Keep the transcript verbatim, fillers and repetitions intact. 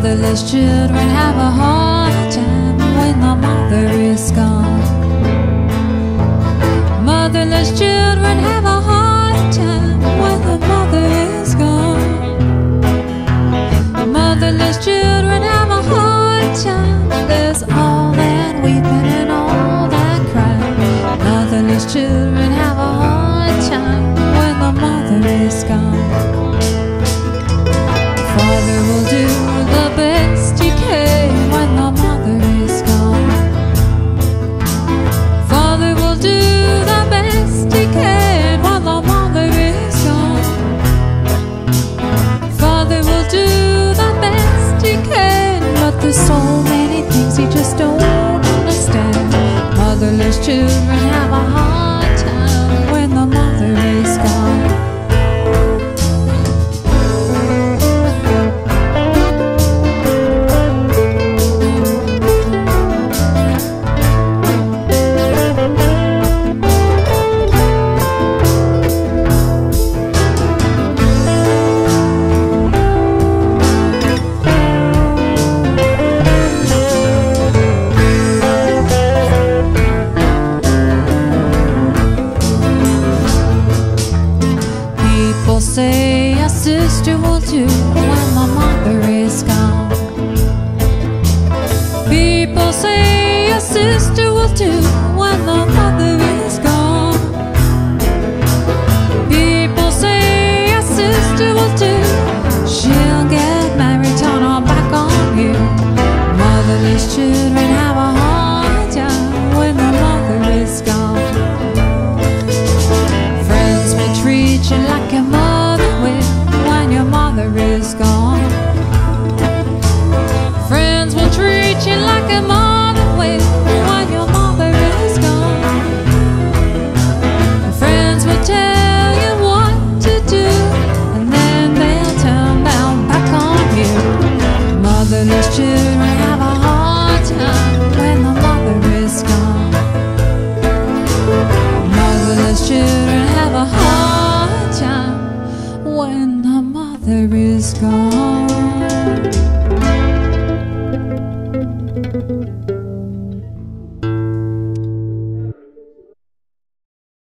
Motherless children have a hard time when the mother is gone. Motherless children have a hard time when the mother is gone. Motherless children have a hard time. There's all that weeping and all that crying. Motherless children have a hard time when the mother is gone. Father will do the best he can when the mother is gone. Father will do the best he can when the mother is gone. Father will do the best he can, but there's so many things he just don't understand. Motherless children have a hard time when the mother is gone. Say a sister will do when the mother is gone. People say a sister will do when the mother is gone. People say a sister will do. She'll get married, turn her back on you. Motherless children have a hard time when the mother is gone. Friends may treat you like a mother when your mother is gone. Friends will treat you like a mother will when your mother is gone. Friends will tell you what to do, and then they'll turn down back on you. Motherless children have a hard time when the mother is gone. Motherless children have a hard time when the mother is gone.